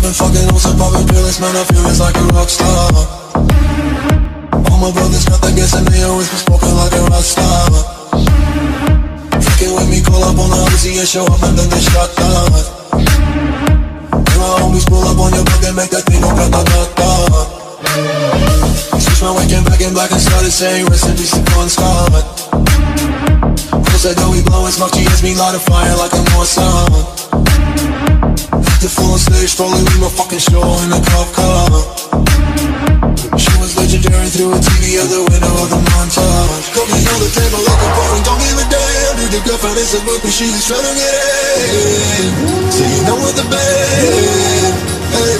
been fucking on some poppin' pills, man, I feel it's like a rock star. All my brothers got that gas and they always been smoking like a rock star. Fucking with me, call up on the Uzi and show up and then they shot down. And my homies pull up on your block and make that thing go grata-ta-ta. Switch my waking back in black and started saying rest in peace to Bon Scott. Said that we blowin' smoke, she hits me light a fire like a Mossad. The full on stage, probably leave my fucking show in a cop car. She was legendary through a TV out the window of the montage. Cooking on the table like a bone, don't give a damn. Dude, the girlfriend is a book, but she was trying to get in. So you know what the band, hey.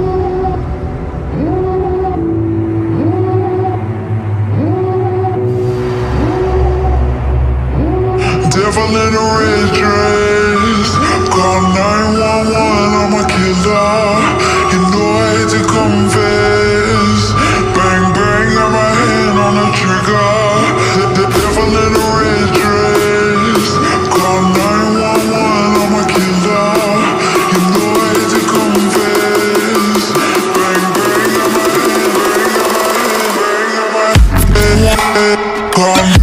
Devil in a red dress, call 911, I'm a killer. You know I hate to confess. Bang bang, got my hand on the trigger. The devil in a red dress, call 911, I'm a killer. You know I hate to confess. Bang bang, got my hand, call 911.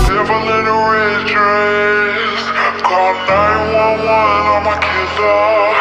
Call 911, I'm a killer.